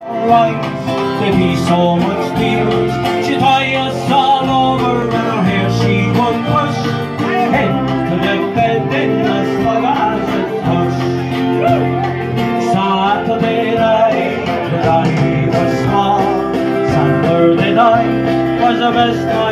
Right, there'd be so much tears. She'd tie us all over and her hair she would push into the bed in a slug as it hush. Saturday night, the night was small. Saturday night was the best night